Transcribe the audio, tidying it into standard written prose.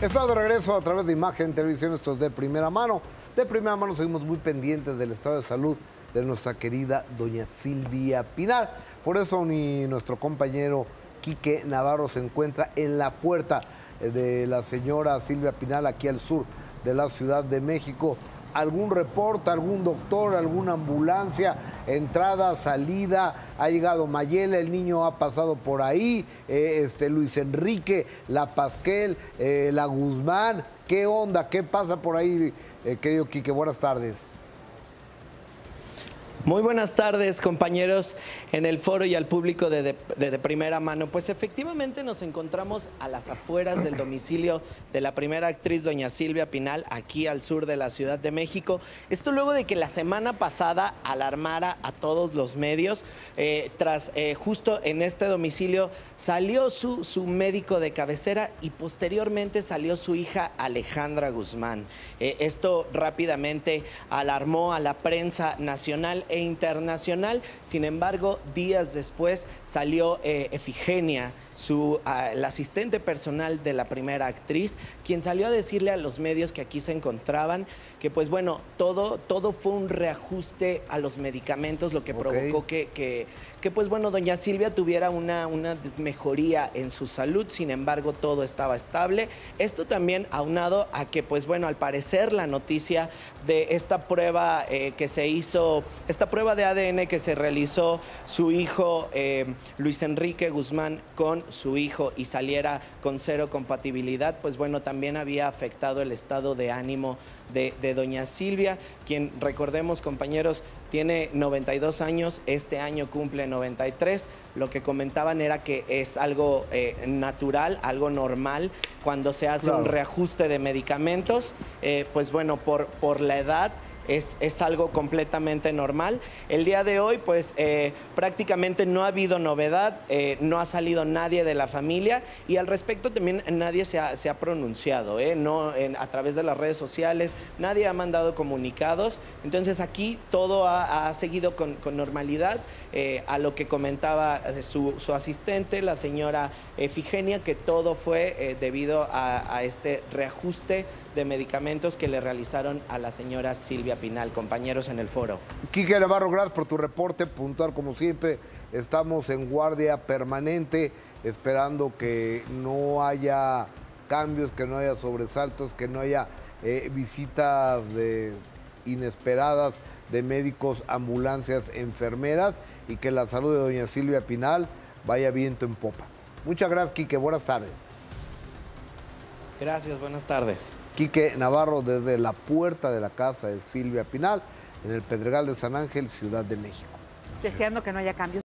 Estamos de regreso a través de Imagen Televisión, esto es De Primera Mano. De primera mano seguimos muy pendientes del estado de salud de nuestra querida doña Silvia Pinal. Por eso ni nuestro compañero Quique Navarro se encuentra en la puerta de la señora Silvia Pinal, aquí al sur de la Ciudad de México. ¿Algún reporte, algún doctor, alguna ambulancia, entrada, salida? Ha llegado Mayela, el niño ha pasado por ahí, Luis Enrique, la Pasquel, la Guzmán. ¿Qué onda? ¿Qué pasa por ahí, querido Quique? Buenas tardes. Muy buenas tardes, compañeros en el foro y al público de Primera Mano. Pues efectivamente nos encontramos a las afueras del domicilio de la primera actriz, doña Silvia Pinal, aquí al sur de la Ciudad de México. Esto luego de que la semana pasada alarmara a todos los medios. Justo en este domicilio salió su médico de cabecera y posteriormente salió su hija Alejandra Guzmán. Esto rápidamente alarmó a la prensa nacional e internacional. Sin embargo, días después salió Efigenia, la asistente personal de la primera actriz, quien salió a decirle a los medios que aquí se encontraban que pues bueno, todo fue un reajuste a los medicamentos, lo que provocó que pues bueno, doña Silvia tuviera una desmejoría en su salud. Sin embargo, todo estaba estable. Esto también aunado a que pues bueno, al parecer la noticia de esta prueba que se hizo, esta prueba de ADN que se realizó su hijo Luis Enrique Guzmán con su hijo y saliera con cero compatibilidad, pues bueno, también había afectado el estado de ánimo de doña Silvia, quien, recordemos, compañeros, tiene 92 años, este año cumple 93. Lo que comentaban era que es algo natural, algo normal, cuando se hace un reajuste de medicamentos, pues bueno, por la edad. Es algo completamente normal. El día de hoy, pues prácticamente no ha habido novedad, no ha salido nadie de la familia y al respecto también nadie se ha pronunciado, no a través de las redes sociales, nadie ha mandado comunicados. Entonces aquí todo ha seguido con normalidad, a lo que comentaba su asistente, la señora Efigenia, que todo fue debido a este reajuste de medicamentos que le realizaron a la señora Silvia Pinal. Compañeros en el foro. Quique Navarro, gracias por tu reporte puntual, como siempre. Estamos en guardia permanente, esperando que no haya cambios, que no haya sobresaltos, que no haya visitas inesperadas de médicos, ambulancias, enfermeras, y que la salud de doña Silvia Pinal vaya viento en popa. Muchas gracias, Quique. Buenas tardes. Gracias, buenas tardes. Quique Navarro desde la puerta de la casa de Silvia Pinal en el Pedregal de San Ángel, Ciudad de México. Deseando que no haya cambios.